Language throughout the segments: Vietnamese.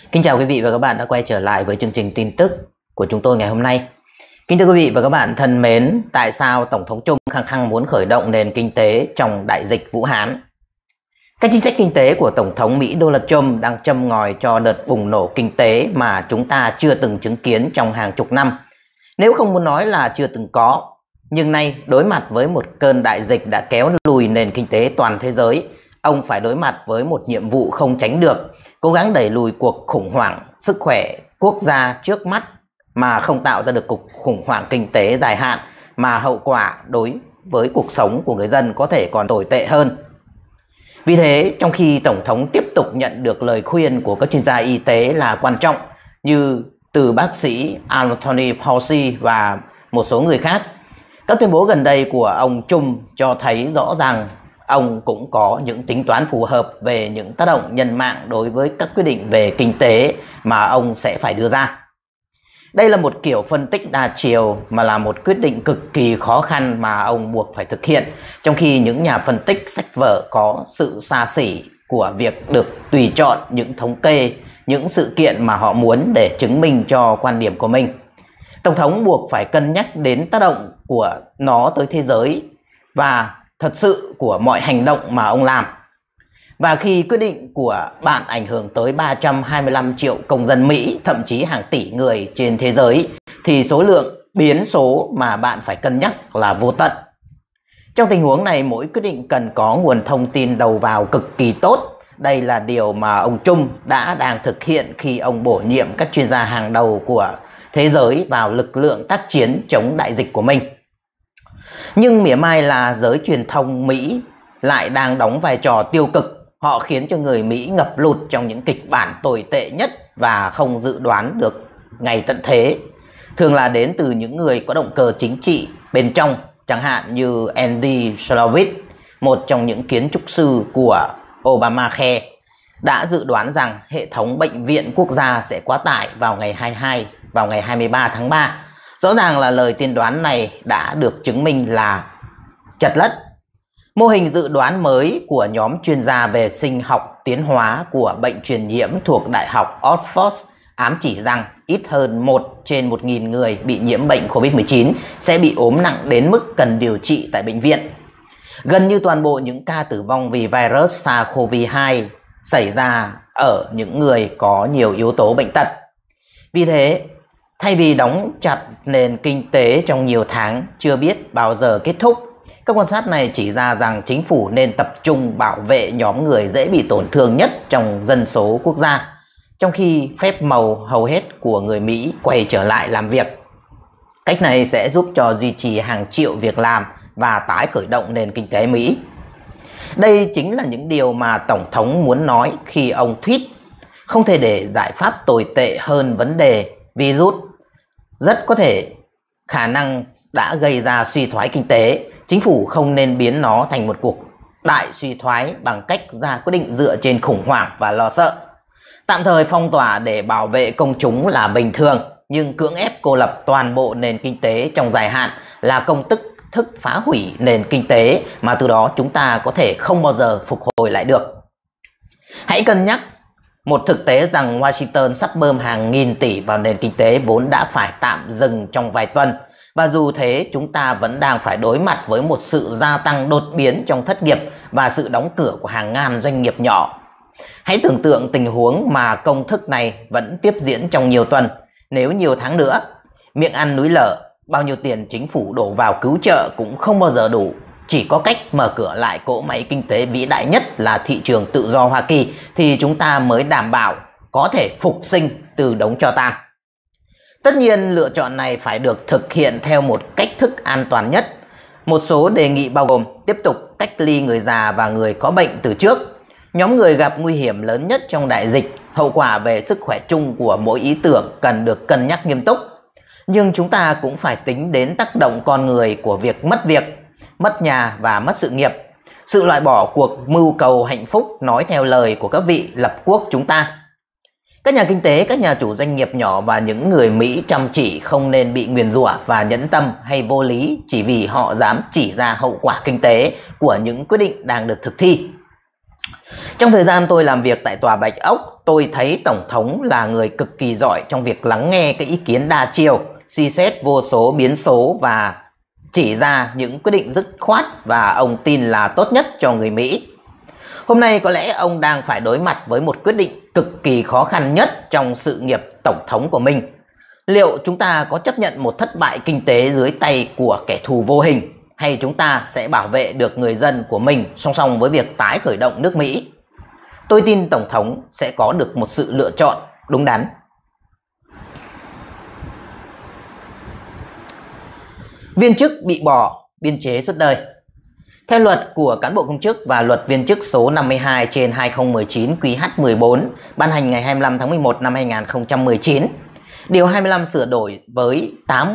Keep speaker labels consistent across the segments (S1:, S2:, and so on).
S1: Kính chào quý vị và các bạn đã quay trở lại với chương trình tin tức của chúng tôi ngày hôm nay. Kính thưa quý vị và các bạn thân mến, tại sao Tổng thống Trung khăng khăng muốn khởi động nền kinh tế trong đại dịch Vũ Hán? Các chính sách kinh tế của Tổng thống Mỹ Donald Trump đang châm ngòi cho đợt bùng nổ kinh tế mà chúng ta chưa từng chứng kiến trong hàng chục năm. Nếu không muốn nói là chưa từng có, nhưng nay đối mặt với một cơn đại dịch đã kéo lùi nền kinh tế toàn thế giới, ông phải đối mặt với một nhiệm vụ không tránh được, cố gắng đẩy lùi cuộc khủng hoảng sức khỏe quốc gia trước mắt mà không tạo ra được cuộc khủng hoảng kinh tế dài hạn mà hậu quả đối với cuộc sống của người dân có thể còn tồi tệ hơn. Vì thế, trong khi Tổng thống tiếp tục nhận được lời khuyên của các chuyên gia y tế là quan trọng như từ bác sĩ Anthony Fauci và một số người khác, các tuyên bố gần đây của ông Trump cho thấy rõ ràng ông cũng có những tính toán phù hợp về những tác động nhân mạng đối với các quyết định về kinh tế mà ông sẽ phải đưa ra. Đây là một kiểu phân tích đa chiều mà là một quyết định cực kỳ khó khăn mà ông buộc phải thực hiện, trong khi những nhà phân tích sách vở có sự xa xỉ của việc được tùy chọn những thống kê, những sự kiện mà họ muốn để chứng minh cho quan điểm của mình. Tổng thống buộc phải cân nhắc đến tác động của nó tới thế giới và thật sự của mọi hành động mà ông làm. Và khi quyết định của bạn ảnh hưởng tới 325 triệu công dân Mỹ, thậm chí hàng tỷ người trên thế giới, thì số lượng biến số mà bạn phải cân nhắc là vô tận. Trong tình huống này, mỗi quyết định cần có nguồn thông tin đầu vào cực kỳ tốt. Đây là điều mà ông Trump đang thực hiện khi ông bổ nhiệm các chuyên gia hàng đầu của thế giới vào lực lượng tác chiến chống đại dịch của mình. Nhưng mỉa mai là giới truyền thông Mỹ lại đang đóng vai trò tiêu cực. Họ khiến cho người Mỹ ngập lụt trong những kịch bản tồi tệ nhất và không dự đoán được ngày tận thế. Thường là đến từ những người có động cơ chính trị bên trong, chẳng hạn như Andy Slavitt, một trong những kiến trúc sư của Obamacare, đã dự đoán rằng hệ thống bệnh viện quốc gia sẽ quá tải vào ngày 23 tháng 3. Rõ ràng là lời tiên đoán này đã được chứng minh là chật lất. Mô hình dự đoán mới của nhóm chuyên gia về sinh học tiến hóa của bệnh truyền nhiễm thuộc Đại học Oxford ám chỉ rằng ít hơn 1 trên 1.000 người bị nhiễm bệnh COVID-19 sẽ bị ốm nặng đến mức cần điều trị tại bệnh viện. Gần như toàn bộ những ca tử vong vì virus SARS-CoV-2 xảy ra ở những người có nhiều yếu tố bệnh tật. Vì thế, thay vì đóng chặt nền kinh tế trong nhiều tháng chưa biết bao giờ kết thúc, các quan sát này chỉ ra rằng chính phủ nên tập trung bảo vệ nhóm người dễ bị tổn thương nhất trong dân số quốc gia, trong khi phép màu hầu hết của người Mỹ quay trở lại làm việc. Cách này sẽ giúp cho duy trì hàng triệu việc làm và tái khởi động nền kinh tế Mỹ. Đây chính là những điều mà Tổng thống muốn nói khi ông tweet: không thể để giải pháp tồi tệ hơn vấn đề virus rất có thể khả năng đã gây ra suy thoái kinh tế. Chính phủ không nên biến nó thành một cuộc đại suy thoái bằng cách ra quyết định dựa trên khủng hoảng và lo sợ. Tạm thời phong tỏa để bảo vệ công chúng là bình thường, nhưng cưỡng ép cô lập toàn bộ nền kinh tế trong dài hạn là công thức phá hủy nền kinh tế mà từ đó chúng ta có thể không bao giờ phục hồi lại được. Hãy cân nhắc một thực tế rằng Washington sắp bơm hàng nghìn tỷ vào nền kinh tế vốn đã phải tạm dừng trong vài tuần. Và dù thế, chúng ta vẫn đang phải đối mặt với một sự gia tăng đột biến trong thất nghiệp và sự đóng cửa của hàng ngàn doanh nghiệp nhỏ. Hãy tưởng tượng tình huống mà công thức này vẫn tiếp diễn trong nhiều tuần. Nếu nhiều tháng nữa, miệng ăn núi lở, bao nhiêu tiền chính phủ đổ vào cứu trợ cũng không bao giờ đủ. Chỉ có cách mở cửa lại cỗ máy kinh tế vĩ đại nhất là thị trường tự do Hoa Kỳ thì chúng ta mới đảm bảo có thể phục sinh từ đống tro tàn. Tất nhiên, lựa chọn này phải được thực hiện theo một cách thức an toàn nhất. Một số đề nghị bao gồm tiếp tục cách ly người già và người có bệnh từ trước, nhóm người gặp nguy hiểm lớn nhất trong đại dịch. Hậu quả về sức khỏe chung của mỗi ý tưởng cần được cân nhắc nghiêm túc. Nhưng chúng ta cũng phải tính đến tác động con người của việc, mất nhà và mất sự nghiệp. Sự loại bỏ cuộc mưu cầu hạnh phúc nói theo lời của các vị lập quốc chúng ta. Các nhà kinh tế, các nhà chủ doanh nghiệp nhỏ và những người Mỹ chăm chỉ không nên bị nguyền rủa và nhẫn tâm hay vô lý chỉ vì họ dám chỉ ra hậu quả kinh tế của những quyết định đang được thực thi. Trong thời gian tôi làm việc tại Tòa Bạch Ốc, tôi thấy Tổng thống là người cực kỳ giỏi trong việc lắng nghe các ý kiến đa chiều, suy xét vô số biến số và chỉ ra những quyết định dứt khoát và ông tin là tốt nhất cho người Mỹ. Hôm nay có lẽ ông đang phải đối mặt với một quyết định cực kỳ khó khăn nhất trong sự nghiệp tổng thống của mình. Liệu chúng ta có chấp nhận một thất bại kinh tế dưới tay của kẻ thù vô hình, hay chúng ta sẽ bảo vệ được người dân của mình song song với việc tái khởi động nước Mỹ? Tôi tin Tổng thống sẽ có được một sự lựa chọn đúng đắn. Viên chức bị bỏ, biên chế suốt đời. Theo luật của cán bộ công chức và luật viên chức số 52/2019 QH14 ban hành ngày 25 tháng 11 năm 2019, Điều 25 sửa đổi với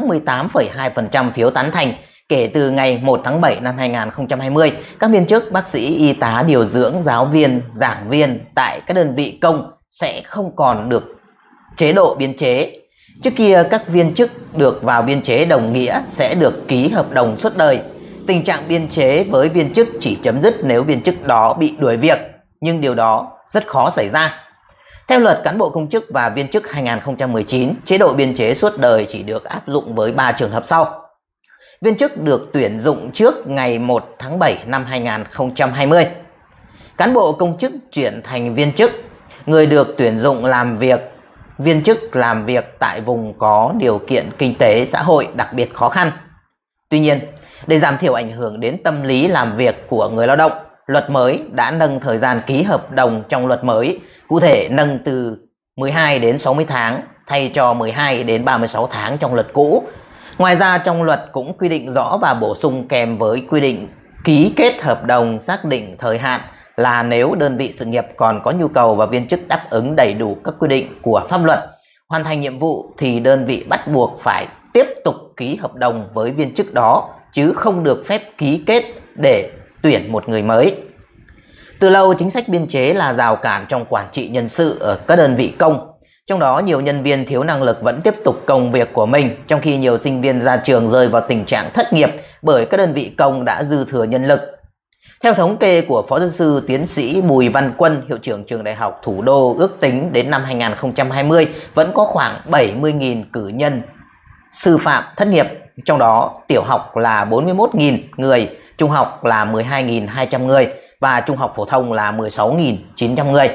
S1: 88,2% phiếu tán thành kể từ ngày 1 tháng 7 năm 2020, các viên chức, bác sĩ, y tá, điều dưỡng, giáo viên, giảng viên tại các đơn vị công sẽ không còn được chế độ biên chế. Trước kia, các viên chức được vào biên chế đồng nghĩa sẽ được ký hợp đồng suốt đời. Tình trạng biên chế với viên chức chỉ chấm dứt nếu viên chức đó bị đuổi việc, nhưng điều đó rất khó xảy ra. Theo luật cán bộ công chức và viên chức 2019, chế độ biên chế suốt đời chỉ được áp dụng với 3 trường hợp sau. Viên chức được tuyển dụng trước ngày 1 tháng 7 năm 2020. Cán bộ công chức chuyển thành viên chức, người được tuyển dụng làm việc, viên chức làm việc tại vùng có điều kiện kinh tế xã hội đặc biệt khó khăn. Tuy nhiên, để giảm thiểu ảnh hưởng đến tâm lý làm việc của người lao động, luật mới đã nâng thời gian ký hợp đồng trong luật mới, cụ thể nâng từ 12 đến 60 tháng thay cho 12 đến 36 tháng trong luật cũ. Ngoài ra, trong luật cũng quy định rõ và bổ sung kèm với quy định ký kết hợp đồng xác định thời hạn là nếu đơn vị sự nghiệp còn có nhu cầu và viên chức đáp ứng đầy đủ các quy định của pháp luật, hoàn thành nhiệm vụ thì đơn vị bắt buộc phải tiếp tục ký hợp đồng với viên chức đó, chứ không được phép ký kết để tuyển một người mới. Từ lâu, chính sách biên chế là rào cản trong quản trị nhân sự ở các đơn vị công. Trong đó, nhiều nhân viên thiếu năng lực vẫn tiếp tục công việc của mình, trong khi nhiều sinh viên ra trường rơi vào tình trạng thất nghiệp bởi các đơn vị công đã dư thừa nhân lực. Theo thống kê của Phó giáo sư tiến sĩ Bùi Văn Quân, hiệu trưởng trường Đại học Thủ đô, ước tính đến năm 2020 vẫn có khoảng 70.000 cử nhân sư phạm thất nghiệp, trong đó tiểu học là 41.000 người, trung học là 12.200 người và trung học phổ thông là 16.900 người.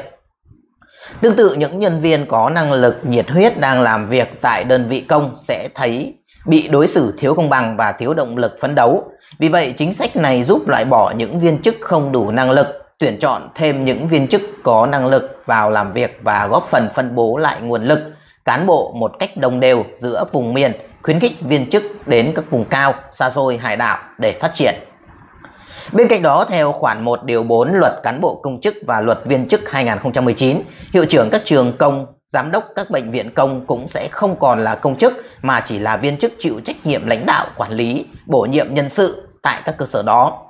S1: Tương tự, những nhân viên có năng lực, nhiệt huyết đang làm việc tại đơn vị công sẽ thấy bị đối xử thiếu công bằng và thiếu động lực phấn đấu. Vì vậy, chính sách này giúp loại bỏ những viên chức không đủ năng lực, tuyển chọn thêm những viên chức có năng lực vào làm việc và góp phần phân bố lại nguồn lực, cán bộ một cách đồng đều giữa vùng miền, khuyến khích viên chức đến các vùng cao, xa xôi, hải đảo để phát triển. Bên cạnh đó, theo khoản 1 điều 4 luật cán bộ công chức và luật viên chức 2019, hiệu trưởng các trường công, giám đốc các bệnh viện công cũng sẽ không còn là công chức mà chỉ là viên chức chịu trách nhiệm lãnh đạo, quản lý, bổ nhiệm nhân sự tại các cơ sở đó.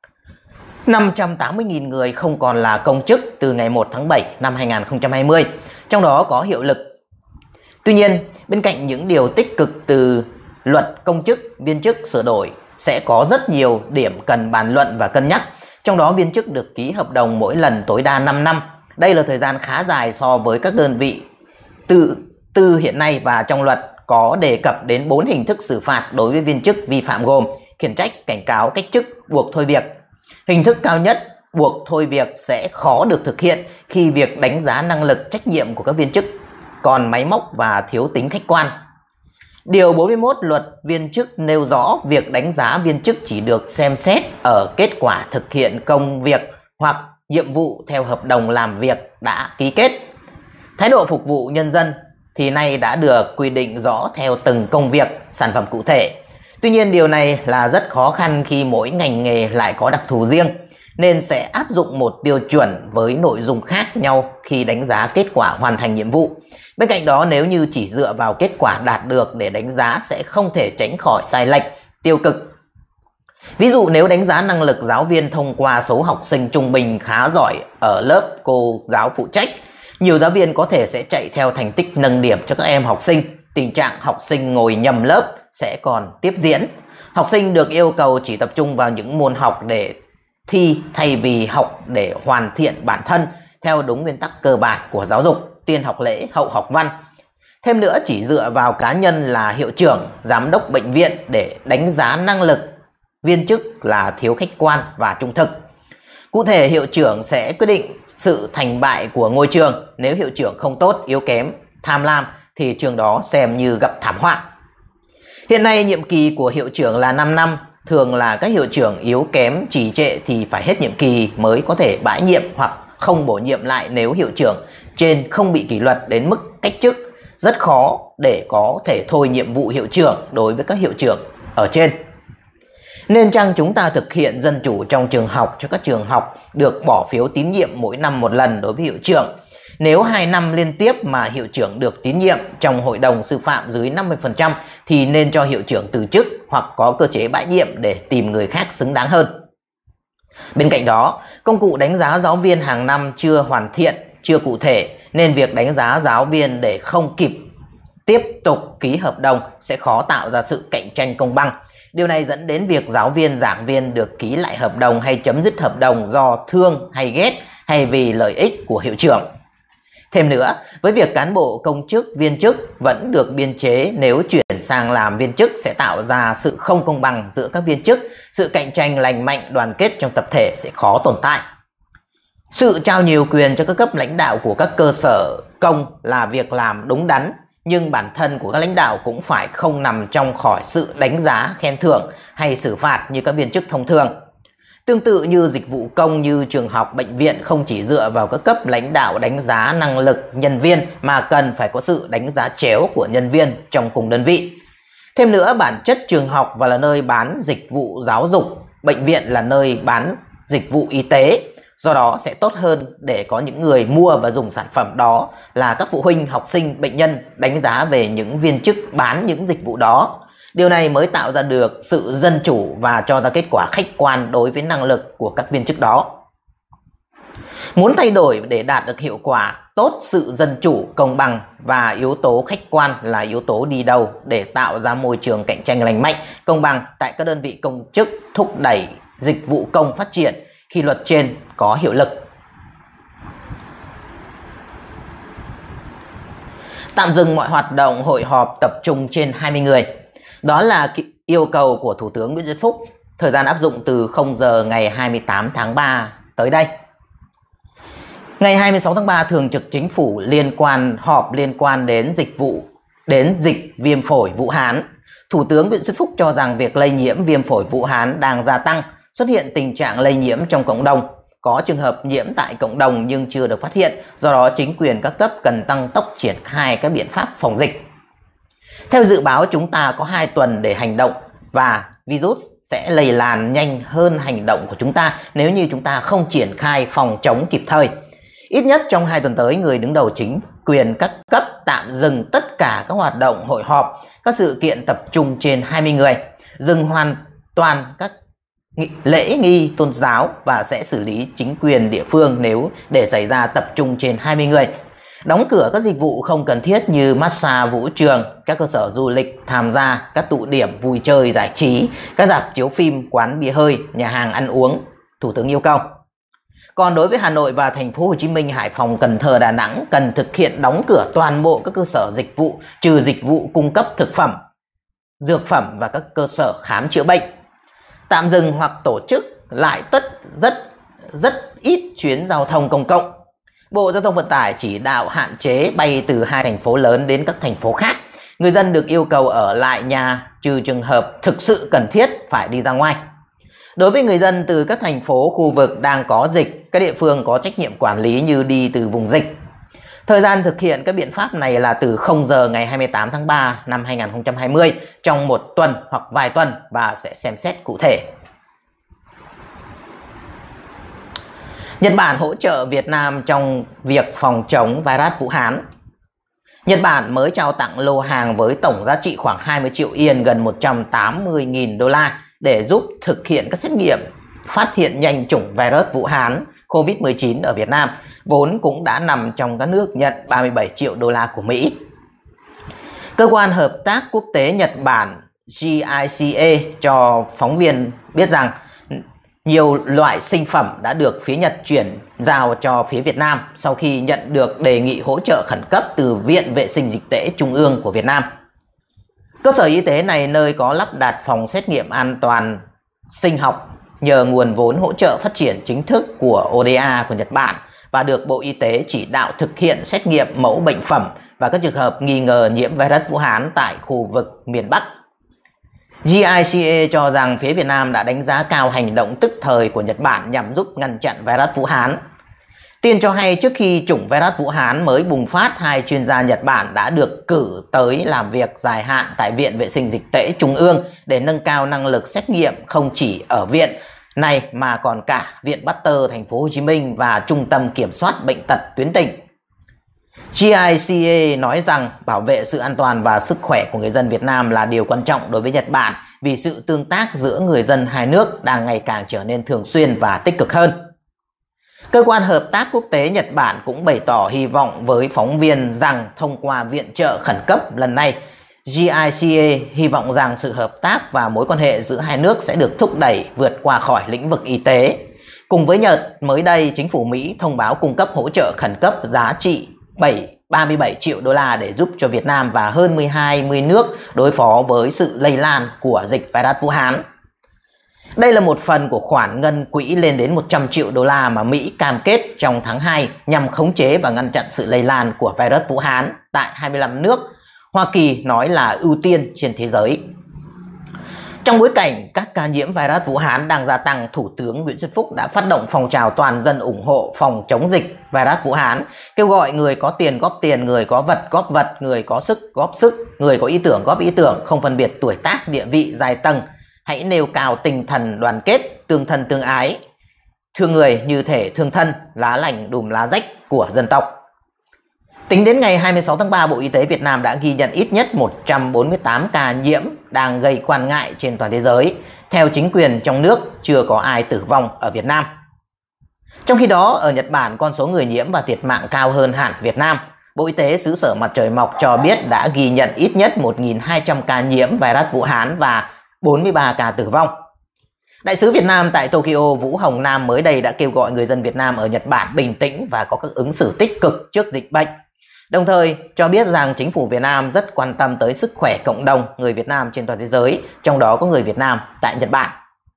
S1: 580.000 người không còn là công chức từ ngày 1 tháng 7 năm 2020, trong đó có hiệu lực. Tuy nhiên, bên cạnh những điều tích cực từ luật công chức, viên chức sửa đổi, sẽ có rất nhiều điểm cần bàn luận và cân nhắc. Trong đó, viên chức được ký hợp đồng mỗi lần tối đa 5 năm. Đây là thời gian khá dài so với các đơn vị tư hiện nay, và trong luật có đề cập đến 4 hình thức xử phạt đối với viên chức vi phạm gồm khiển trách, cảnh cáo, cách chức, buộc thôi việc. Hình thức cao nhất, buộc thôi việc, sẽ khó được thực hiện khi việc đánh giá năng lực, trách nhiệm của các viên chức còn máy móc và thiếu tính khách quan. Điều 41 luật viên chức nêu rõ việc đánh giá viên chức chỉ được xem xét ở kết quả thực hiện công việc hoặc nhiệm vụ theo hợp đồng làm việc đã ký kết. Thái độ phục vụ nhân dân thì nay đã được quy định rõ theo từng công việc, sản phẩm cụ thể. Tuy nhiên, điều này là rất khó khăn khi mỗi ngành nghề lại có đặc thù riêng, nên sẽ áp dụng một tiêu chuẩn với nội dung khác nhau khi đánh giá kết quả hoàn thành nhiệm vụ. Bên cạnh đó, nếu như chỉ dựa vào kết quả đạt được để đánh giá sẽ không thể tránh khỏi sai lệch, tiêu cực. Ví dụ, nếu đánh giá năng lực giáo viên thông qua số học sinh trung bình khá giỏi ở lớp cô giáo phụ trách, nhiều giáo viên có thể sẽ chạy theo thành tích nâng điểm cho các em học sinh. Tình trạng học sinh ngồi nhầm lớp sẽ còn tiếp diễn. Học sinh được yêu cầu chỉ tập trung vào những môn học để thi thay vì học để hoàn thiện bản thân theo đúng nguyên tắc cơ bản của giáo dục, tiên học lễ, hậu học văn. Thêm nữa, chỉ dựa vào cá nhân là hiệu trưởng, giám đốc bệnh viện để đánh giá năng lực viên chức là thiếu khách quan và trung thực. Cụ thể, hiệu trưởng sẽ quyết định sự thành bại của ngôi trường. Nếu hiệu trưởng không tốt, yếu kém, tham lam thì trường đó xem như gặp thảm họa. Hiện nay nhiệm kỳ của hiệu trưởng là 5 năm. Thường là các hiệu trưởng yếu kém, trì trệ thì phải hết nhiệm kỳ mới có thể bãi nhiệm hoặc không bổ nhiệm lại nếu hiệu trưởng trên không bị kỷ luật đến mức cách chức. Rất khó để có thể thôi nhiệm vụ hiệu trưởng đối với các hiệu trưởng ở trên. Nên chăng chúng ta thực hiện dân chủ trong trường học cho các trường học được bỏ phiếu tín nhiệm mỗi năm một lần đối với hiệu trưởng. Nếu 2 năm liên tiếp mà hiệu trưởng được tín nhiệm trong hội đồng sư phạm dưới 50% thì nên cho hiệu trưởng từ chức hoặc có cơ chế bãi nhiệm để tìm người khác xứng đáng hơn. Bên cạnh đó, công cụ đánh giá giáo viên hàng năm chưa hoàn thiện, chưa cụ thể, nên việc đánh giá giáo viên để không kịp tiếp tục ký hợp đồng sẽ khó tạo ra sự cạnh tranh công bằng. Điều này dẫn đến việc giáo viên, giảng viên được ký lại hợp đồng hay chấm dứt hợp đồng do thương hay ghét hay vì lợi ích của hiệu trưởng. Thêm nữa, với việc cán bộ công chức, viên chức vẫn được biên chế, nếu chuyển sang làm viên chức sẽ tạo ra sự không công bằng giữa các viên chức, sự cạnh tranh lành mạnh, đoàn kết trong tập thể sẽ khó tồn tại. Sự trao nhiều quyền cho các cấp lãnh đạo của các cơ sở công là việc làm đúng đắn, nhưng bản thân của các lãnh đạo cũng phải không nằm trong khỏi sự đánh giá, khen thưởng hay xử phạt như các viên chức thông thường. Tương tự như dịch vụ công, như trường học, bệnh viện không chỉ dựa vào các cấp lãnh đạo đánh giá năng lực nhân viên mà cần phải có sự đánh giá chéo của nhân viên trong cùng đơn vị. Thêm nữa, bản chất trường học và là nơi bán dịch vụ giáo dục, bệnh viện là nơi bán dịch vụ y tế. Do đó sẽ tốt hơn để có những người mua và dùng sản phẩm đó là các phụ huynh, học sinh, bệnh nhân đánh giá về những viên chức bán những dịch vụ đó. Điều này mới tạo ra được sự dân chủ và cho ra kết quả khách quan đối với năng lực của các viên chức đó. Muốn thay đổi để đạt được hiệu quả tốt, sự dân chủ, công bằng và yếu tố khách quan là yếu tố đi đầu để tạo ra môi trường cạnh tranh lành mạnh, công bằng tại các đơn vị công chức, thúc đẩy dịch vụ công phát triển khi luật trên có hiệu lực. Tạm dừng mọi hoạt động hội họp tập trung trên 20 người. Đó là yêu cầu của Thủ tướng Nguyễn Xuân Phúc, thời gian áp dụng từ 0 giờ ngày 28 tháng 3 tới đây. Ngày 26 tháng 3, Thường trực Chính phủ họp liên quan đến dịch viêm phổi Vũ Hán. Thủ tướng Nguyễn Xuân Phúc cho rằng việc lây nhiễm viêm phổi Vũ Hán đang gia tăng, xuất hiện tình trạng lây nhiễm trong cộng đồng. Có trường hợp nhiễm tại cộng đồng nhưng chưa được phát hiện, do đó chính quyền các cấp cần tăng tốc triển khai các biện pháp phòng dịch. Theo dự báo, chúng ta có 2 tuần để hành động và virus sẽ lây lan nhanh hơn hành động của chúng ta nếu như chúng ta không triển khai phòng chống kịp thời. Ít nhất trong 2 tuần tới, người đứng đầu chính quyền các cấp tạm dừng tất cả các hoạt động hội họp, các sự kiện tập trung trên 20 người, dừng hoàn toàn các lễ nghi tôn giáo và sẽ xử lý chính quyền địa phương nếu để xảy ra tập trung trên 20 người. Đóng cửa các dịch vụ không cần thiết như massage, vũ trường, các cơ sở du lịch, tham gia các tụ điểm vui chơi giải trí, các rạp chiếu phim, quán bia hơi, nhà hàng ăn uống, Thủ tướng yêu cầu. Còn đối với Hà Nội và thành phố Hồ Chí Minh, Hải Phòng, Cần Thơ, Đà Nẵng cần thực hiện đóng cửa toàn bộ các cơ sở dịch vụ trừ dịch vụ cung cấp thực phẩm, dược phẩm và các cơ sở khám chữa bệnh. Tạm dừng hoặc tổ chức lại rất ít chuyến giao thông công cộng. Bộ Giao thông Vận tải chỉ đạo hạn chế bay từ 2 thành phố lớn đến các thành phố khác. Người dân được yêu cầu ở lại nhà trừ trường hợp thực sự cần thiết phải đi ra ngoài. Đối với người dân từ các thành phố, khu vực đang có dịch, các địa phương có trách nhiệm quản lý như đi từ vùng dịch. Thời gian thực hiện các biện pháp này là từ 0 giờ ngày 28 tháng 3 năm 2020 trong 1 tuần hoặc vài tuần và sẽ xem xét cụ thể. Nhật Bản hỗ trợ Việt Nam trong việc phòng chống virus Vũ Hán. Nhật Bản mới trao tặng lô hàng với tổng giá trị khoảng 20 triệu yên, gần 180.000 đô la để giúp thực hiện các xét nghiệm phát hiện nhanh chủng virus Vũ Hán COVID-19 ở Việt Nam, vốn cũng đã nằm trong các nước nhận 37 triệu đô la của Mỹ. Cơ quan Hợp tác Quốc tế Nhật Bản JICA cho phóng viên biết rằng Nhiều loại sinh phẩm đã được phía Nhật chuyển giao cho phía Việt Nam sau khi nhận được đề nghị hỗ trợ khẩn cấp từ Viện Vệ sinh Dịch tễ Trung ương của Việt Nam. Cơ sở y tế này nơi có lắp đặt phòng xét nghiệm an toàn sinh học nhờ nguồn vốn hỗ trợ phát triển chính thức của ODA của Nhật Bản và được Bộ Y tế chỉ đạo thực hiện xét nghiệm mẫu bệnh phẩm và các trường hợp nghi ngờ nhiễm virus Vũ Hán tại khu vực miền Bắc. JICA cho rằng phía Việt Nam đã đánh giá cao hành động tức thời của Nhật Bản nhằm giúp ngăn chặn virus Vũ Hán. Tin cho hay trước khi chủng virus Vũ Hán mới bùng phát, 2 chuyên gia Nhật Bản đã được cử tới làm việc dài hạn tại Viện Vệ sinh Dịch tễ Trung ương để nâng cao năng lực xét nghiệm không chỉ ở viện này mà còn cả Viện Pasteur Thành phố Hồ Chí Minh và Trung tâm Kiểm soát Bệnh tật tuyến tỉnh. JICA nói rằng bảo vệ sự an toàn và sức khỏe của người dân Việt Nam là điều quan trọng đối với Nhật Bản vì sự tương tác giữa người dân hai nước đang ngày càng trở nên thường xuyên và tích cực hơn. Cơ quan hợp tác quốc tế Nhật Bản cũng bày tỏ hy vọng với phóng viên rằng thông qua viện trợ khẩn cấp lần này, JICA hy vọng rằng sự hợp tác và mối quan hệ giữa hai nước sẽ được thúc đẩy vượt qua khỏi lĩnh vực y tế. Cùng với Nhật, mới đây chính phủ Mỹ thông báo cung cấp hỗ trợ khẩn cấp giá trị 37 triệu đô la để giúp cho Việt Nam và hơn 20 nước đối phó với sự lây lan của dịch virus Vũ Hán. Đây là một phần của khoản ngân quỹ lên đến 100 triệu đô la mà Mỹ cam kết trong tháng 2 nhằm khống chế và ngăn chặn sự lây lan của virus Vũ Hán tại 25 nước. Hoa Kỳ nói là ưu tiên trên thế giới. Trong bối cảnh các ca nhiễm virus Vũ Hán đang gia tăng, Thủ tướng Nguyễn Xuân Phúc đã phát động phong trào toàn dân ủng hộ phòng chống dịch virus Vũ Hán, kêu gọi người có tiền góp tiền, người có vật góp vật, người có sức góp sức, người có ý tưởng góp ý tưởng, không phân biệt tuổi tác, địa vị, giai tầng. Hãy nêu cao tinh thần đoàn kết, tương thân tương ái, thương người như thể thương thân, lá lành đùm lá rách của dân tộc. Tính đến ngày 26 tháng 3, Bộ Y tế Việt Nam đã ghi nhận ít nhất 148 ca nhiễm đang gây quan ngại trên toàn thế giới. Theo chính quyền trong nước, chưa có ai tử vong ở Việt Nam. Trong khi đó, ở Nhật Bản, con số người nhiễm và thiệt mạng cao hơn hẳn Việt Nam. Bộ Y tế xứ sở mặt trời mọc cho biết đã ghi nhận ít nhất 1.200 ca nhiễm virus Vũ Hán và 43 ca tử vong. Đại sứ Việt Nam tại Tokyo Vũ Hồng Nam mới đây đã kêu gọi người dân Việt Nam ở Nhật Bản bình tĩnh và có các ứng xử tích cực trước dịch bệnh. Đồng thời cho biết rằng chính phủ Việt Nam rất quan tâm tới sức khỏe cộng đồng người Việt Nam trên toàn thế giới, trong đó có người Việt Nam tại Nhật Bản.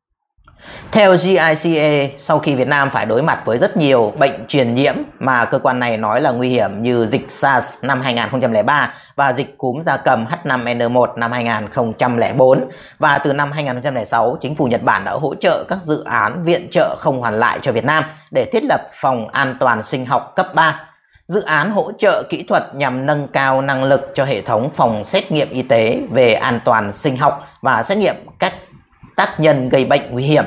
S1: Theo JICA, sau khi Việt Nam phải đối mặt với rất nhiều bệnh truyền nhiễm mà cơ quan này nói là nguy hiểm như dịch SARS năm 2003 và dịch cúm gia cầm H5N1 năm 2004, và từ năm 2006, chính phủ Nhật Bản đã hỗ trợ các dự án viện trợ không hoàn lại cho Việt Nam để thiết lập phòng an toàn sinh học cấp 3. Dự án hỗ trợ kỹ thuật nhằm nâng cao năng lực cho hệ thống phòng xét nghiệm y tế về an toàn sinh học và xét nghiệm các tác nhân gây bệnh nguy hiểm.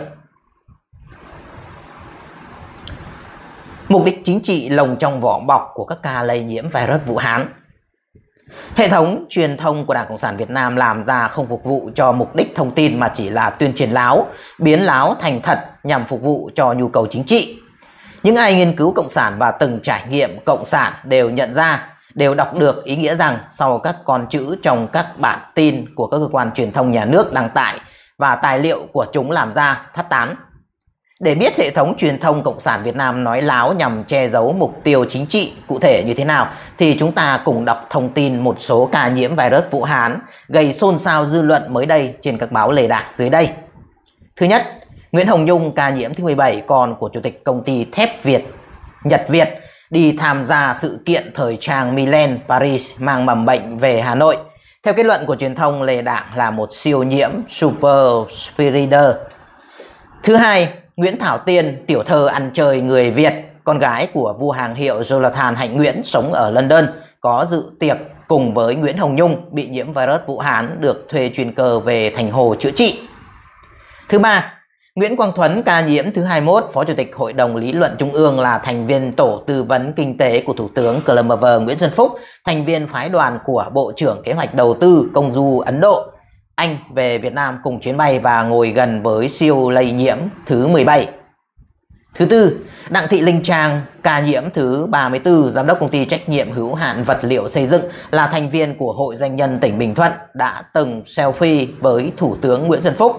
S1: Mục đích chính trị lồng trong vỏ bọc của các ca lây nhiễm virus Vũ Hán. Hệ thống truyền thông của Đảng Cộng sản Việt Nam làm ra không phục vụ cho mục đích thông tin mà chỉ là tuyên truyền láo, biến láo thành thật nhằm phục vụ cho nhu cầu chính trị. Những ai nghiên cứu Cộng sản và từng trải nghiệm Cộng sản đều nhận ra, đều đọc được ý nghĩa rằng sau các con chữ trong các bản tin của các cơ quan truyền thông nhà nước đăng tải và tài liệu của chúng làm ra phát tán. Để biết hệ thống truyền thông Cộng sản Việt Nam nói láo nhằm che giấu mục tiêu chính trị cụ thể như thế nào, thì chúng ta cùng đọc thông tin một số ca nhiễm virus Vũ Hán gây xôn xao dư luận mới đây trên các báo lề đảng dưới đây. Thứ nhất, Nguyễn Hồng Nhung, ca nhiễm thứ 17, con của Chủ tịch công ty thép Nhật Việt, đi tham gia sự kiện thời trang Milan Paris mang mầm bệnh về Hà Nội. Theo kết luận của truyền thông lề đảng là một siêu nhiễm super spreader. Thứ hai, Nguyễn Thảo Tiên, tiểu thơ ăn chơi người Việt, con gái của vua hàng hiệu Jonathan Hạnh Nguyễn sống ở London, có dự tiệc cùng với Nguyễn Hồng Nhung bị nhiễm virus Vũ Hán, được thuê chuyên cơ về Thành Hồ chữa trị. Thứ ba, Nguyễn Quang Thuấn, ca nhiễm thứ 21, Phó Chủ tịch Hội đồng Lý luận Trung ương, là thành viên tổ tư vấn kinh tế của Thủ tướng Clemente Nguyễn Xuân Phúc, thành viên phái đoàn của Bộ trưởng Kế hoạch Đầu tư công du Ấn Độ, Anh về Việt Nam cùng chuyến bay và ngồi gần với siêu lây nhiễm thứ 17. Thứ tư, Đặng Thị Linh Trang, ca nhiễm thứ 34, giám đốc công ty trách nhiệm hữu hạn vật liệu xây dựng, là thành viên của Hội Doanh nhân tỉnh Bình Thuận, đã từng selfie với Thủ tướng Nguyễn Xuân Phúc.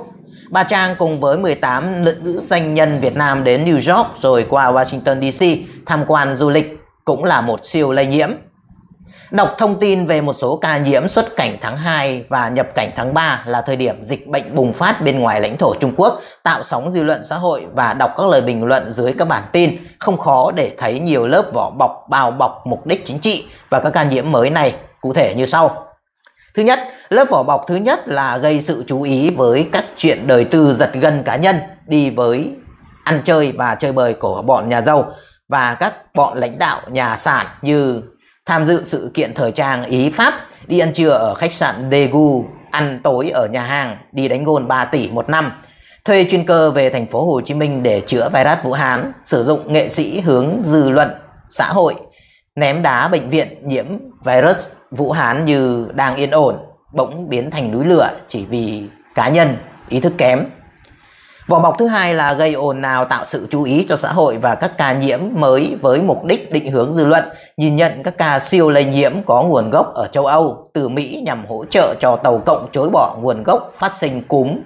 S1: Bà Trang cùng với 18 nữ doanh nhân Việt Nam đến New York rồi qua Washington DC tham quan du lịch, cũng là một siêu lây nhiễm. Đọc thông tin về một số ca nhiễm xuất cảnh tháng 2 và nhập cảnh tháng 3 là thời điểm dịch bệnh bùng phát bên ngoài lãnh thổ Trung Quốc, tạo sóng dư luận xã hội, và đọc các lời bình luận dưới các bản tin, không khó để thấy nhiều lớp vỏ bọc bao bọc mục đích chính trị và các ca nhiễm mới này, cụ thể như sau. Thứ nhất, lớp vỏ bọc thứ nhất là gây sự chú ý với các chuyện đời tư giật gân cá nhân, đi với ăn chơi và chơi bời của bọn nhà giàu và các bọn lãnh đạo nhà sản, như tham dự sự kiện thời trang Ý Pháp, đi ăn trưa ở khách sạn Daegu, ăn tối ở nhà hàng, đi đánh gôn 3 tỷ một năm, thuê chuyên cơ về thành phố Hồ Chí Minh để chữa virus Vũ Hán, sử dụng nghệ sĩ hướng dư luận xã hội, ném đá bệnh viện nhiễm virus Vũ Hán như đang yên ổn, bỗng biến thành núi lửa chỉ vì cá nhân ý thức kém. Vỏ bọc thứ hai là gây ồn ào, tạo sự chú ý cho xã hội và các ca nhiễm mới với mục đích định hướng dư luận, nhìn nhận các ca siêu lây nhiễm có nguồn gốc ở châu Âu từ Mỹ nhằm hỗ trợ cho Tàu Cộng chối bỏ nguồn gốc phát sinh cúm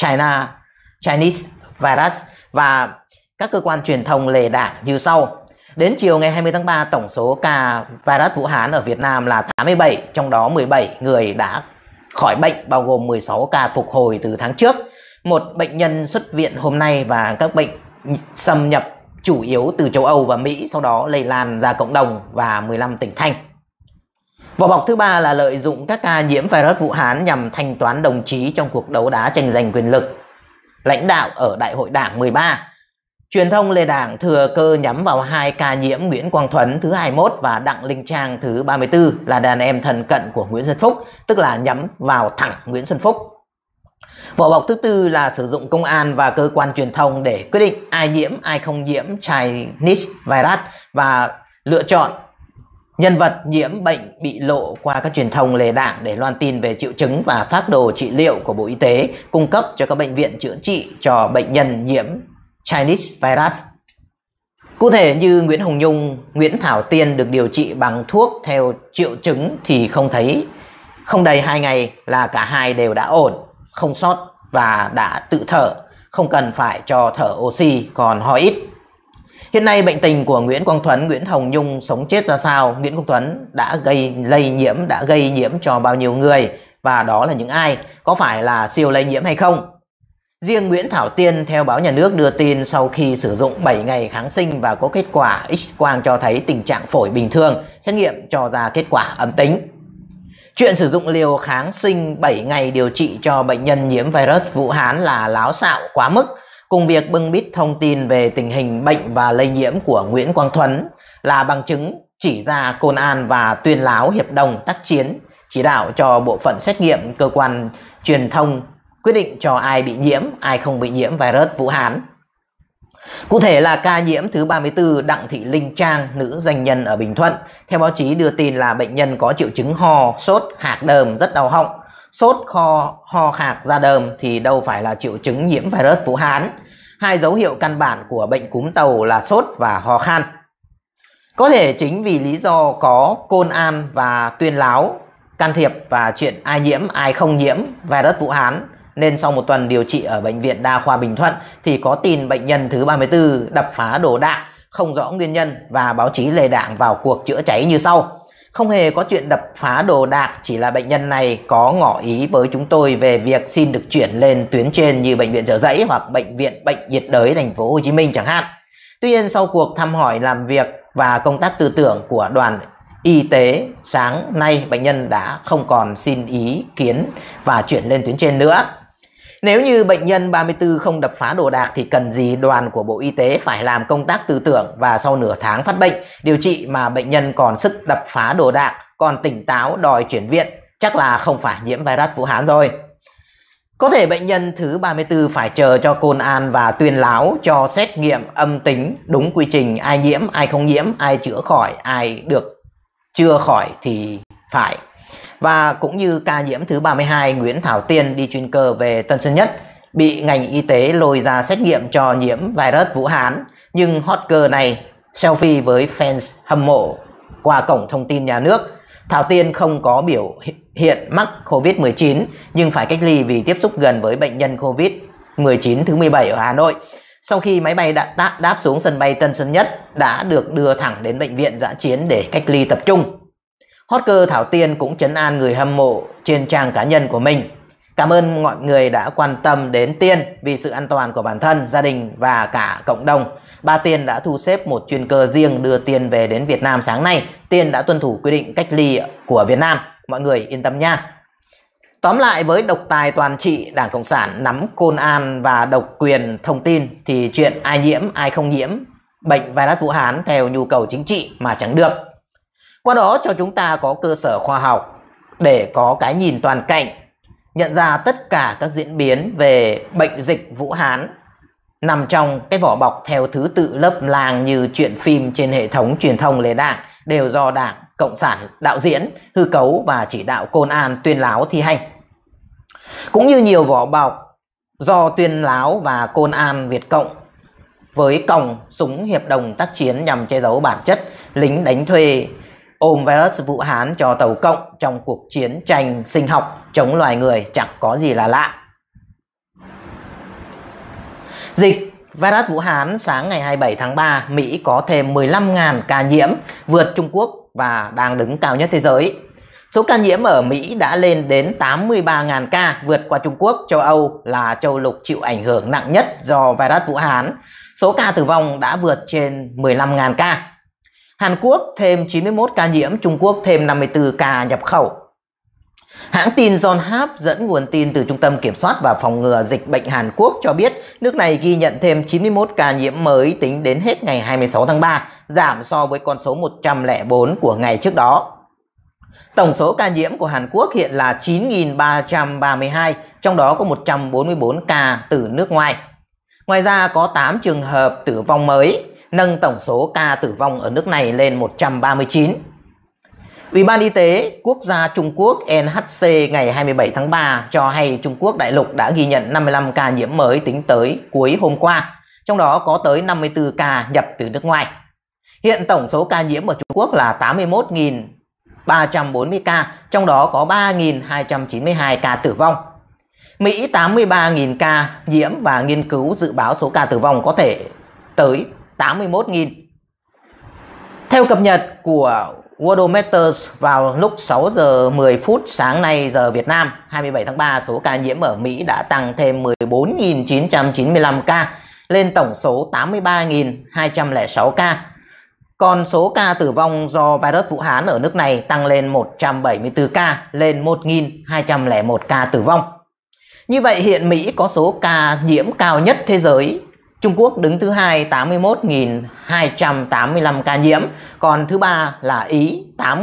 S1: Chinese virus, và các cơ quan truyền thông lề đảng như sau. Đến chiều ngày 20 tháng 3, tổng số ca virus Vũ Hán ở Việt Nam là 87, trong đó 17 người đã khỏi bệnh, bao gồm 16 ca phục hồi từ tháng trước, một bệnh nhân xuất viện hôm nay, và các bệnh xâm nhập chủ yếu từ châu Âu và Mỹ, sau đó lây lan ra cộng đồng và 15 tỉnh thành. Vỏ bọc thứ ba là lợi dụng các ca nhiễm virus Vũ Hán nhằm thanh toán đồng chí trong cuộc đấu đá tranh giành quyền lực lãnh đạo ở Đại hội Đảng 13. Truyền thông lề đảng thừa cơ nhắm vào hai ca nhiễm Nguyễn Quang Thuấn thứ 21 và Đặng Linh Trang thứ 34 là đàn em thân cận của Nguyễn Xuân Phúc, tức là nhắm vào thẳng Nguyễn Xuân Phúc. Vỏ bọc thứ tư là sử dụng công an và cơ quan truyền thông để quyết định ai nhiễm, ai không nhiễm Chinese virus, và lựa chọn nhân vật nhiễm bệnh bị lộ qua các truyền thông lề đảng để loan tin về triệu chứng và phác đồ trị liệu của Bộ Y tế cung cấp cho các bệnh viện chữa trị cho bệnh nhân nhiễm Chinese virus. Cụ thể như Nguyễn Hồng Nhung, Nguyễn Thảo Tiên được điều trị bằng thuốc theo triệu chứng thì không đầy 2 ngày là cả hai đều đã ổn, không sót và đã tự thở, không cần phải cho thở oxy, còn ho ít. Hiện nay bệnh tình của Nguyễn Quang Thuấn, Nguyễn Hồng Nhung sống chết ra sao, Nguyễn Quang Thuấn đã gây nhiễm cho bao nhiêu người, và đó là những ai, có phải là siêu lây nhiễm hay không? Riêng Nguyễn Thảo Tiên, theo báo Nhà nước đưa tin, sau khi sử dụng 7 ngày kháng sinh và có kết quả X-quang cho thấy tình trạng phổi bình thường, xét nghiệm cho ra kết quả âm tính. Chuyện sử dụng liều kháng sinh 7 ngày điều trị cho bệnh nhân nhiễm virus Vũ Hán là láo xạo quá mức, cùng việc bưng bít thông tin về tình hình bệnh và lây nhiễm của Nguyễn Quang Thuấn là bằng chứng chỉ ra Công an và tuyên láo hiệp đồng tác chiến, chỉ đạo cho bộ phận xét nghiệm, cơ quan truyền thông quyết định cho ai bị nhiễm, ai không bị nhiễm virus Vũ Hán. Cụ thể là ca nhiễm thứ 34 Đặng Thị Linh Trang, nữ doanh nhân ở Bình Thuận. Theo báo chí đưa tin là bệnh nhân có triệu chứng ho, sốt, khạc đờm, rất đau họng. Sốt, ho khạc ra đờm thì đâu phải là triệu chứng nhiễm virus Vũ Hán. Hai dấu hiệu căn bản của bệnh cúm tàu là sốt và ho khan. Có thể chính vì lý do có Công an và tuyên láo can thiệp và chuyện ai nhiễm, ai không nhiễm virus Vũ Hán, nên sau một tuần điều trị ở Bệnh viện Đa khoa Bình Thuận thì có tin bệnh nhân thứ 34 đập phá đồ đạc, không rõ nguyên nhân, và báo chí lề đảng vào cuộc chữa cháy như sau. Không hề có chuyện đập phá đồ đạc, chỉ là bệnh nhân này có ngỏ ý với chúng tôi về việc xin được chuyển lên tuyến trên như Bệnh viện Chợ Giấy hoặc Bệnh viện Bệnh nhiệt đới thành phố Hồ Chí Minh chẳng hạn. Tuy nhiên sau cuộc thăm hỏi, làm việc và công tác tư tưởng của đoàn y tế, sáng nay bệnh nhân đã không còn xin ý kiến và chuyển lên tuyến trên nữa. Nếu như bệnh nhân 34 không đập phá đồ đạc thì cần gì đoàn của Bộ Y tế phải làm công tác tư tưởng và sau nửa tháng phát bệnh, điều trị mà bệnh nhân còn sức đập phá đồ đạc, còn tỉnh táo đòi chuyển viện, chắc là không phải nhiễm virus Vũ Hán rồi. Có thể bệnh nhân thứ 34 phải chờ cho Công an và tuyên láo cho xét nghiệm âm tính đúng quy trình, ai nhiễm, ai không nhiễm, ai chữa khỏi, ai được chưa khỏi thì phải. Và cũng như ca nhiễm thứ 32 Nguyễn Thảo Tiên đi chuyên cơ về Tân Sơn Nhất, bị ngành y tế lôi ra xét nghiệm cho nhiễm virus Vũ Hán, nhưng hot girl này selfie với fans hâm mộ qua cổng thông tin nhà nước. Thảo Tiên không có biểu hiện mắc Covid-19 nhưng phải cách ly vì tiếp xúc gần với bệnh nhân Covid 19 thứ 17 ở Hà Nội. Sau khi máy bay đã đáp xuống sân bay Tân Sơn Nhất đã được đưa thẳng đến bệnh viện dã chiến để cách ly tập trung. Hot girl Thảo Tiên cũng trấn an người hâm mộ trên trang cá nhân của mình. Cảm ơn mọi người đã quan tâm đến Tiên vì sự an toàn của bản thân, gia đình và cả cộng đồng. Ba Tiên đã thu xếp một chuyên cơ riêng đưa Tiên về đến Việt Nam sáng nay. Tiên đã tuân thủ quy định cách ly của Việt Nam. Mọi người yên tâm nha. Tóm lại, với độc tài toàn trị, Đảng Cộng sản nắm côn an và độc quyền thông tin thì chuyện ai nhiễm ai không nhiễm bệnh virus Vũ Hán theo nhu cầu chính trị mà chẳng được. Qua đó cho chúng ta có cơ sở khoa học để có cái nhìn toàn cảnh, nhận ra tất cả các diễn biến về bệnh dịch Vũ Hán nằm trong cái vỏ bọc theo thứ tự lớp lang như chuyện phim trên hệ thống truyền thông lề Đảng đều do Đảng Cộng sản đạo diễn, hư cấu và chỉ đạo côn an tuyên láo thi hành. Cũng như nhiều vỏ bọc do tuyên láo và côn an Việt Cộng với còng súng hiệp đồng tác chiến nhằm che giấu bản chất lính đánh thuê ôm virus Vũ Hán cho tàu Cộng trong cuộc chiến tranh sinh học chống loài người chẳng có gì là lạ. Dịch virus Vũ Hán sáng ngày 27 tháng 3, Mỹ có thêm 15.000 ca nhiễm, vượt Trung Quốc và đang đứng cao nhất thế giới. Số ca nhiễm ở Mỹ đã lên đến 83.000 ca, vượt qua Trung Quốc. Châu Âu là châu lục chịu ảnh hưởng nặng nhất do virus Vũ Hán. Số ca tử vong đã vượt trên 15.000 ca. Hàn Quốc thêm 91 ca nhiễm, Trung Quốc thêm 54 ca nhập khẩu. Hãng tin Yonhap dẫn nguồn tin từ Trung tâm Kiểm soát và Phòng ngừa Dịch bệnh Hàn Quốc cho biết nước này ghi nhận thêm 91 ca nhiễm mới tính đến hết ngày 26 tháng 3, giảm so với con số 104 của ngày trước đó. Tổng số ca nhiễm của Hàn Quốc hiện là 9.332, trong đó có 144 ca từ nước ngoài. Ngoài ra có 8 trường hợp tử vong mới, nâng tổng số ca tử vong ở nước này lên 139. Ủy ban Y tế Quốc gia Trung Quốc NHC ngày 27 tháng 3 cho hay Trung Quốc đại lục đã ghi nhận 55 ca nhiễm mới tính tới cuối hôm qua, trong đó có tới 54 ca nhập từ nước ngoài. Hiện tổng số ca nhiễm ở Trung Quốc là 81.340 ca, trong đó có 3.292 ca tử vong. Mỹ 83.000 ca nhiễm và nghiên cứu dự báo số ca tử vong có thể tới 81.000. Theo cập nhật của Worldometers vào lúc 6 giờ 10 phút sáng nay giờ Việt Nam 27 tháng 3, số ca nhiễm ở Mỹ đã tăng thêm 14.995 ca lên tổng số 83.206 ca. Còn số ca tử vong do virus Vũ Hán ở nước này tăng lên 174 ca lên 1.201 ca tử vong. Như vậy hiện Mỹ có số ca nhiễm cao nhất thế giới. Trung Quốc đứng thứ hai 81.285 ca nhiễm, còn thứ ba là Ý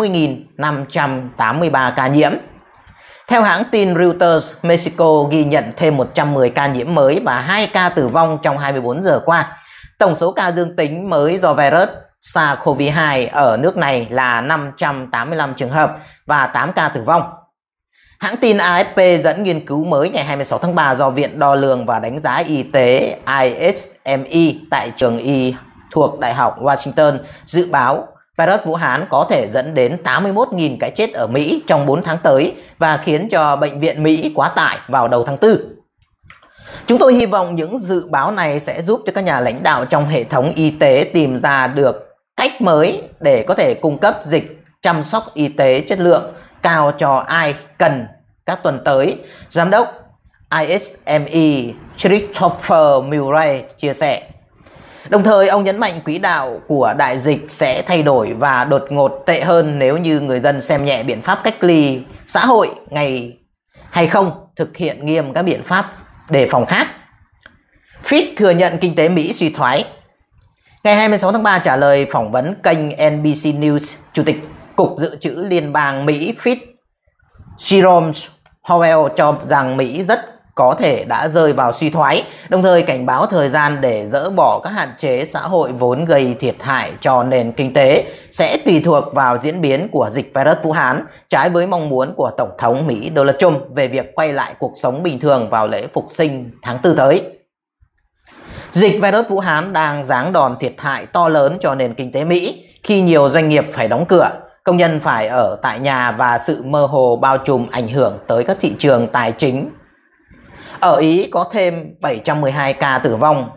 S1: 80.583 ca nhiễm. Theo hãng tin Reuters, Mexico ghi nhận thêm 110 ca nhiễm mới và 2 ca tử vong trong 24 giờ qua. Tổng số ca dương tính mới do virus SARS-CoV-2 ở nước này là 585 trường hợp và 8 ca tử vong. Hãng tin AFP dẫn nghiên cứu mới ngày 26 tháng 3 do Viện Đo lường và Đánh giá Y tế ISMI tại trường Y thuộc Đại học Washington dự báo virus Vũ Hán có thể dẫn đến 81.000 cái chết ở Mỹ trong 4 tháng tới và khiến cho bệnh viện Mỹ quá tải vào đầu tháng 4. Chúng tôi hy vọng những dự báo này sẽ giúp cho các nhà lãnh đạo trong hệ thống y tế tìm ra được cách mới để có thể cung cấp dịch chăm sóc y tế chất lượng cao cho ai cần. Các tuần tới, Giám đốc ISMI Christopher Murray chia sẻ. Đồng thời, ông nhấn mạnh quỹ đạo của đại dịch sẽ thay đổi và đột ngột tệ hơn nếu như người dân xem nhẹ biện pháp cách ly xã hội hay không thực hiện nghiêm các biện pháp đề phòng khác. Fitch thừa nhận kinh tế Mỹ suy thoái. Ngày 26 tháng 3 trả lời phỏng vấn kênh NBC News, Chủ tịch Cục Dự trữ Liên bang Mỹ Fitch Jerome Powell cho rằng Mỹ rất có thể đã rơi vào suy thoái, đồng thời cảnh báo thời gian để dỡ bỏ các hạn chế xã hội vốn gây thiệt hại cho nền kinh tế sẽ tùy thuộc vào diễn biến của dịch virus Vũ Hán, trái với mong muốn của Tổng thống Mỹ Donald Trump về việc quay lại cuộc sống bình thường vào lễ Phục sinh tháng 4 tới. Dịch virus Vũ Hán đang giáng đòn thiệt hại to lớn cho nền kinh tế Mỹ khi nhiều doanh nghiệp phải đóng cửa, công nhân phải ở tại nhà và sự mơ hồ bao trùm ảnh hưởng tới các thị trường tài chính. Ở Ý có thêm 712 ca tử vong,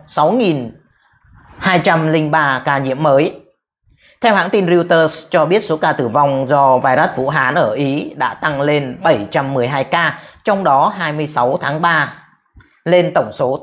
S1: 6.203 ca nhiễm mới. Theo hãng tin Reuters cho biết số ca tử vong do virus Vũ Hán ở Ý đã tăng lên 712 ca, trong đó 26 tháng 3 lên tổng số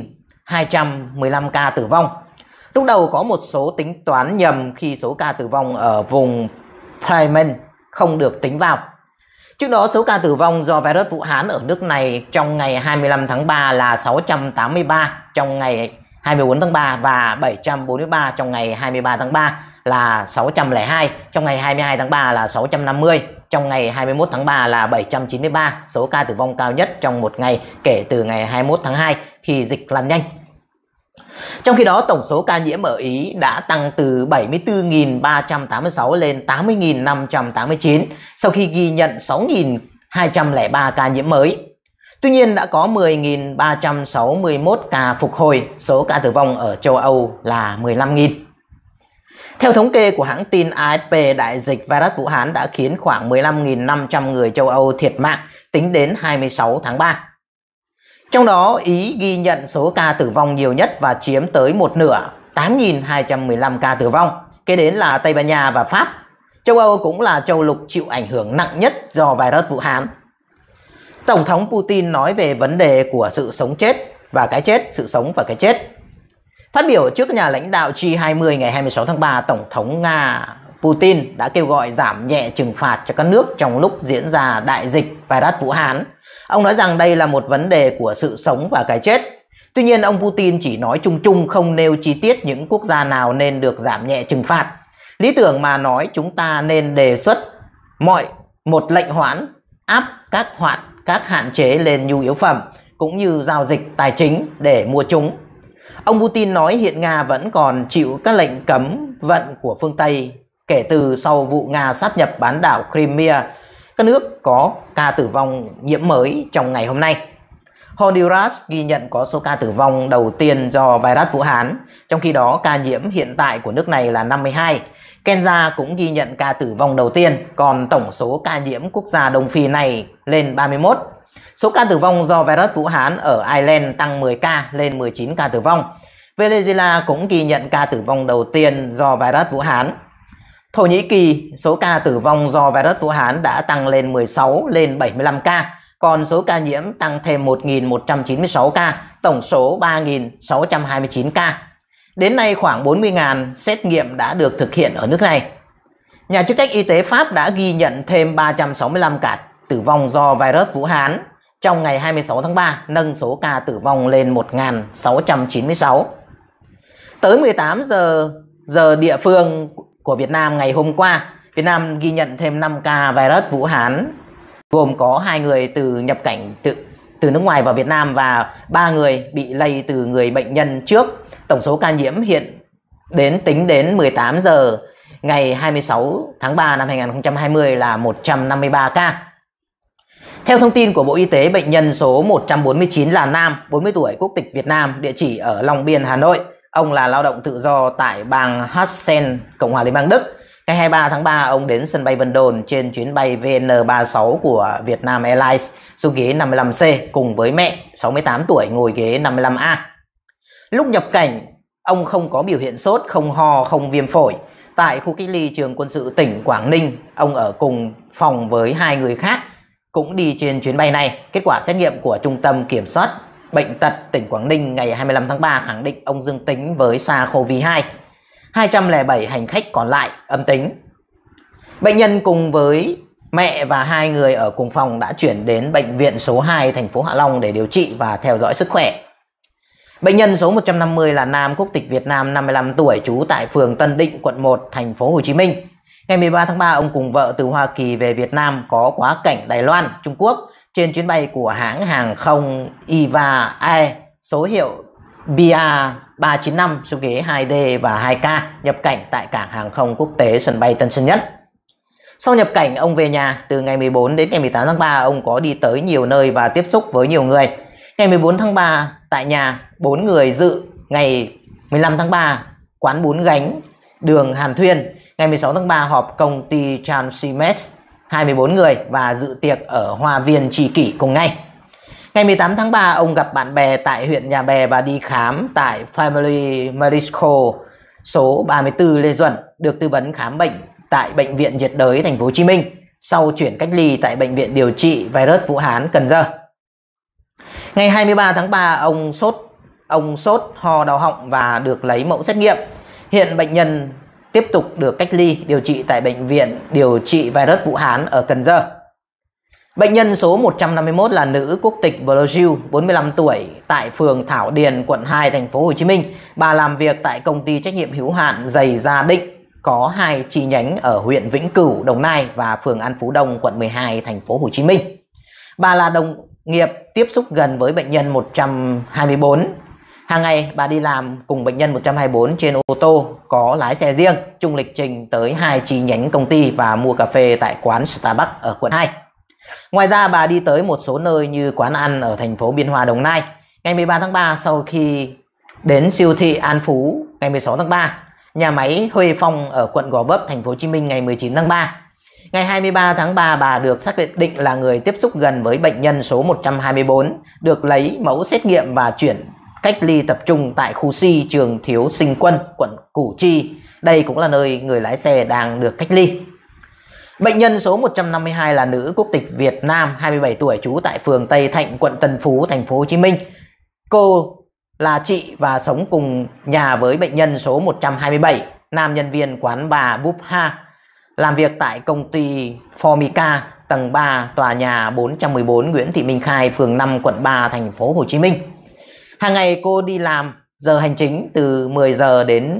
S1: 8.215 ca tử vong. Lúc đầu có một số tính toán nhầm khi số ca tử vong ở vùng Bremen không được tính vào. Trước đó, số ca tử vong do virus Vũ Hán ở nước này trong ngày 25 tháng 3 là 683, trong ngày 24 tháng 3 và 743 trong ngày 23 tháng 3 là 602, trong ngày 22 tháng 3 là 650, trong ngày 21 tháng 3 là 793, số ca tử vong cao nhất trong một ngày kể từ ngày 21 tháng 2 khi dịch lan nhanh. Trong khi đó, tổng số ca nhiễm ở Ý đã tăng từ 74.386 lên 80.589 sau khi ghi nhận 6.203 ca nhiễm mới. Tuy nhiên, đã có 10.361 ca phục hồi, số ca tử vong ở châu Âu là 15.000. Theo thống kê của hãng tin AFP, đại dịch virus Vũ Hán đã khiến khoảng 15.500 người châu Âu thiệt mạng tính đến 26 tháng 3. Trong đó, Ý ghi nhận số ca tử vong nhiều nhất và chiếm tới một nửa, 8.215 ca tử vong, kế đến là Tây Ban Nha và Pháp. Châu Âu cũng là châu lục chịu ảnh hưởng nặng nhất do virus Vũ Hán. Tổng thống Putin nói về vấn đề của sự sống chết và cái chết, sự sống và cái chết. Phát biểu trước nhà lãnh đạo G20 ngày 26 tháng 3, Tổng thống Nga Putin đã kêu gọi giảm nhẹ trừng phạt cho các nước trong lúc diễn ra đại dịch virus Vũ Hán. Ông nói rằng đây là một vấn đề của sự sống và cái chết. Tuy nhiên, ông Putin chỉ nói chung chung, không nêu chi tiết những quốc gia nào nên được giảm nhẹ trừng phạt. Lý tưởng mà nói chúng ta nên đề xuất một lệnh hoãn áp các hạn chế lên nhu yếu phẩm cũng như giao dịch tài chính để mua chúng. Ông Putin nói hiện Nga vẫn còn chịu các lệnh cấm vận của phương Tây kể từ sau vụ Nga sáp nhập bán đảo Crimea. Các nước có ca tử vong nhiễm mới trong ngày hôm nay. Honduras ghi nhận có số ca tử vong đầu tiên do virus Vũ Hán, trong khi đó ca nhiễm hiện tại của nước này là 52. Kenya cũng ghi nhận ca tử vong đầu tiên, còn tổng số ca nhiễm quốc gia Đông Phi này lên 31. Số ca tử vong do virus Vũ Hán ở Ireland tăng 10 ca lên 19 ca tử vong. Venezuela cũng ghi nhận ca tử vong đầu tiên do virus Vũ Hán. Thổ Nhĩ Kỳ, số ca tử vong do virus Vũ Hán đã tăng lên 16 lên 75 ca, còn số ca nhiễm tăng thêm 1.196 ca, tổng số 3.629 ca. Đến nay khoảng 40.000 xét nghiệm đã được thực hiện ở nước này. Nhà chức trách y tế Pháp đã ghi nhận thêm 365 ca tử vong do virus Vũ Hán trong ngày 26 tháng 3, nâng số ca tử vong lên 1.696. Tới 18 giờ địa phương của Việt Nam ngày hôm qua, Việt Nam ghi nhận thêm 5 ca virus Vũ Hán, gồm có 2 người nhập cảnh từ nước ngoài vào Việt Nam và 3 người bị lây từ người bệnh nhân trước. Tổng số ca nhiễm hiện tính đến 18 giờ ngày 26 tháng 3 năm 2020 là 153 ca. Theo thông tin của Bộ Y tế, bệnh nhân số 149 là nam, 40 tuổi, quốc tịch Việt Nam, địa chỉ ở Long Biên, Hà Nội. Ông là lao động tự do tại bang Hessen, Cộng hòa Liên bang Đức. Ngày 23 tháng 3, ông đến sân bay Vân Đồn trên chuyến bay VN36 của Vietnam Airlines, số ghế 55C, cùng với mẹ 68 tuổi ngồi ghế 55A. Lúc nhập cảnh, ông không có biểu hiện sốt, không ho, không viêm phổi. Tại khu cách ly trường quân sự tỉnh Quảng Ninh, ông ở cùng phòng với 2 người khác cũng đi trên chuyến bay này. Kết quả xét nghiệm của Trung tâm Kiểm soát Bệnh tật tỉnh Quảng Ninh ngày 25 tháng 3 khẳng định ông dương tính với SARS-CoV-2. 207 hành khách còn lại âm tính. Bệnh nhân cùng với mẹ và 2 người ở cùng phòng đã chuyển đến bệnh viện số 2 thành phố Hạ Long để điều trị và theo dõi sức khỏe. Bệnh nhân số 150 là nam, quốc tịch Việt Nam, 55 tuổi, trú tại phường Tân Định, quận 1, thành phố Hồ Chí Minh. Ngày 13 tháng 3, ông cùng vợ từ Hoa Kỳ về Việt Nam có quá cảnh Đài Loan, Trung Quốc trên chuyến bay của hãng hàng không Eva Air số hiệu BA 395, số ghế 2D và 2K, nhập cảnh tại cảng hàng không quốc tế sân bay Tân Sơn Nhất. Sau nhập cảnh, ông về nhà. Từ ngày 14 đến ngày 18 tháng 3, ông có đi tới nhiều nơi và tiếp xúc với nhiều người. Ngày 14 tháng 3, tại nhà, 4 người dự. Ngày 15 tháng 3, quán bún gánh, đường Hàn Thuyên. Ngày 16 tháng 3, họp công ty Transimex, 24 người và dự tiệc ở Hoa viên Tri Kỷ cùng ngày. Ngày 18 tháng 3, ông gặp bạn bè tại huyện Nhà Bè và đi khám tại Family Medical số 34 Lê Duẩn, được tư vấn khám bệnh tại Bệnh viện nhiệt đới Thành phố Hồ Chí Minh, sau chuyển cách ly tại Bệnh viện điều trị virus Vũ Hán, Cần Giờ. Ngày 23 tháng 3, ông sốt, ho, đau họng và được lấy mẫu xét nghiệm. Hiện bệnh nhân tiếp tục được cách ly điều trị tại Bệnh viện điều trị virus Vũ Hán ở Cần Giờ. Bệnh nhân số 151 là nữ quốc tịch Brazil, 45 tuổi, tại phường Thảo Điền, quận 2, Thành phố Hồ Chí Minh. Bà làm việc tại công ty trách nhiệm hữu hạn giày Gia Định, có 2 chi nhánh ở huyện Vĩnh Cửu, Đồng Nai và phường An Phú Đông, quận 12, Thành phố Hồ Chí Minh. Bà là đồng nghiệp tiếp xúc gần với bệnh nhân 124. Hàng ngày bà đi làm cùng bệnh nhân 124 trên ô tô có lái xe riêng, chung lịch trình tới 2 chi nhánh công ty và mua cà phê tại quán Starbucks ở quận 2. Ngoài ra bà đi tới một số nơi như quán ăn ở thành phố Biên Hòa, Đồng Nai. Ngày 13 tháng 3, sau khi đến siêu thị An Phú ngày 16 tháng 3, nhà máy Huê Phong ở quận Gò Vấp, Thành phố Hồ Chí Minh ngày 19 tháng 3. Ngày 23 tháng 3, bà được xác định là người tiếp xúc gần với bệnh nhân số 124, được lấy mẫu xét nghiệm và chuyển cách ly tập trung tại khu C trường Thiếu Sinh Quân, quận Củ Chi. Đây cũng là nơi người lái xe đang được cách ly. Bệnh nhân số 152 là nữ quốc tịch Việt Nam, 27 tuổi, trú tại phường Tây Thạnh, quận Tân Phú, Thành phố Hồ Chí Minh. Cô là chị và sống cùng nhà với bệnh nhân số 127, nam nhân viên quán bar Bubha, làm việc tại công ty Formica, tầng 3, tòa nhà 414 Nguyễn Thị Minh Khai, phường 5, quận 3, Thành phố Hồ Chí Minh. Hàng ngày cô đi làm giờ hành chính từ 10 giờ đến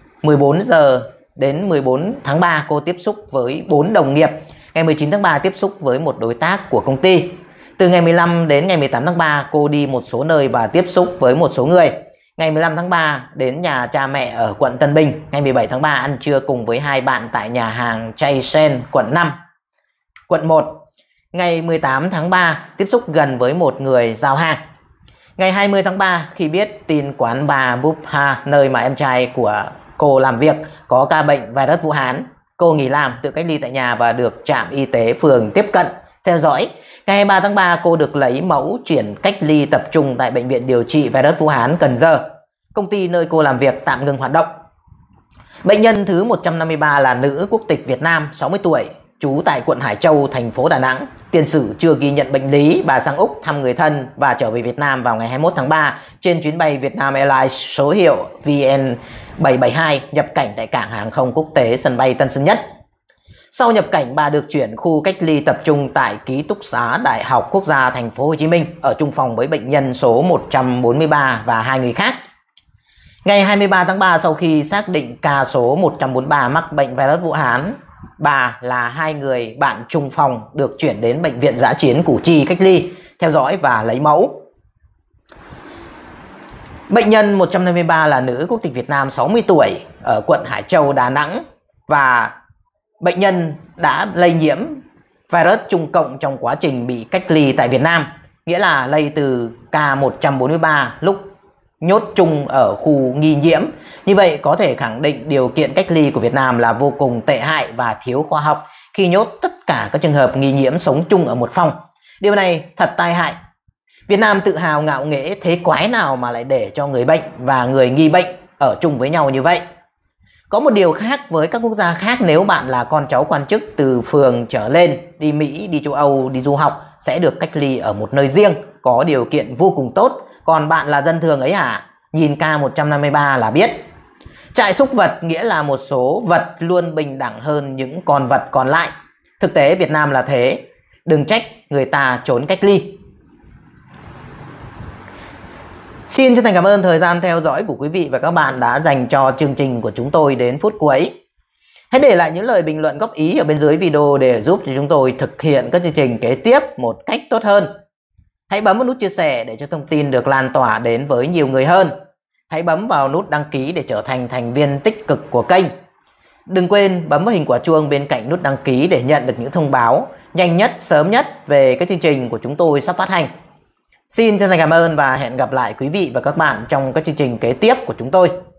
S1: 14 giờ. Đến 14 tháng 3, cô tiếp xúc với 4 đồng nghiệp. Ngày 19 tháng 3 tiếp xúc với một đối tác của công ty. Từ ngày 15 đến ngày 18 tháng 3, cô đi một số nơi và tiếp xúc với một số người. Ngày 15 tháng 3 đến nhà cha mẹ ở quận Tân Bình. Ngày 17 tháng 3 ăn trưa cùng với 2 bạn tại nhà hàng Chay Sen, quận 5, quận 1. Ngày 18 tháng 3 tiếp xúc gần với một người giao hàng. Ngày 20 tháng 3, khi biết tin quán bar Bubha, nơi mà em trai của cô làm việc, có ca bệnh virus Vũ Hán, cô nghỉ làm, tự cách ly tại nhà và được trạm y tế phường tiếp cận, theo dõi. Ngày 23 tháng 3, cô được lấy mẫu chuyển cách ly tập trung tại Bệnh viện điều trị virus Vũ Hán, Cần Giờ. Công ty nơi cô làm việc tạm ngừng hoạt động. Bệnh nhân thứ 153 là nữ quốc tịch Việt Nam, 60 tuổi, trú tại quận Hải Châu, thành phố Đà Nẵng. Tiền sử chưa ghi nhận bệnh lý, bà sang Úc thăm người thân và trở về Việt Nam vào ngày 21 tháng 3 trên chuyến bay Vietnam Airlines số hiệu VN772 nhập cảnh tại cảng hàng không quốc tế sân bay Tân Sơn Nhất. Sau nhập cảnh, bà được chuyển khu cách ly tập trung tại ký túc xá Đại học Quốc gia Thành phố Hồ Chí Minh ở chung phòng với bệnh nhân số 143 và 2 người khác. Ngày 23 tháng 3, sau khi xác định ca số 143 mắc bệnh virus Vũ Hán, bà là 2 người bạn chung phòng được chuyển đến Bệnh viện Dã chiến Củ Chi cách ly, theo dõi và lấy mẫu. Bệnh nhân 153 là nữ quốc tịch Việt Nam, 60 tuổi, ở quận Hải Châu, Đà Nẵng, và bệnh nhân đã lây nhiễm virus Trung Cộng trong quá trình bị cách ly tại Việt Nam, nghĩa là lây từ K143 lúc nhốt chung ở khu nghi nhiễm. Như vậy có thể khẳng định điều kiện cách ly của Việt Nam là vô cùng tệ hại và thiếu khoa học khi nhốt tất cả các trường hợp nghi nhiễm sống chung ở một phòng. Điều này thật tai hại. Việt Nam tự hào ngạo nghễ, thế quái nào mà lại để cho người bệnh và người nghi bệnh ở chung với nhau như vậy. Có một điều khác với các quốc gia khác, nếu bạn là con cháu quan chức từ phường trở lên, đi Mỹ, đi châu Âu, đi du học sẽ được cách ly ở một nơi riêng, có điều kiện vô cùng tốt. Còn bạn là dân thường ấy hả? Nhìn K153 là biết. Trại súc vật nghĩa là một số vật luôn bình đẳng hơn những con vật còn lại. Thực tế Việt Nam là thế. Đừng trách người ta trốn cách ly. Xin chân thành cảm ơn thời gian theo dõi của quý vị và các bạn đã dành cho chương trình của chúng tôi đến phút cuối. Hãy để lại những lời bình luận góp ý ở bên dưới video để giúp cho chúng tôi thực hiện các chương trình kế tiếp một cách tốt hơn. Hãy bấm vào nút chia sẻ để cho thông tin được lan tỏa đến với nhiều người hơn. Hãy bấm vào nút đăng ký để trở thành thành viên tích cực của kênh. Đừng quên bấm vào hình quả chuông bên cạnh nút đăng ký để nhận được những thông báo nhanh nhất, sớm nhất về các chương trình của chúng tôi sắp phát hành. Xin chân thành cảm ơn và hẹn gặp lại quý vị và các bạn trong các chương trình kế tiếp của chúng tôi.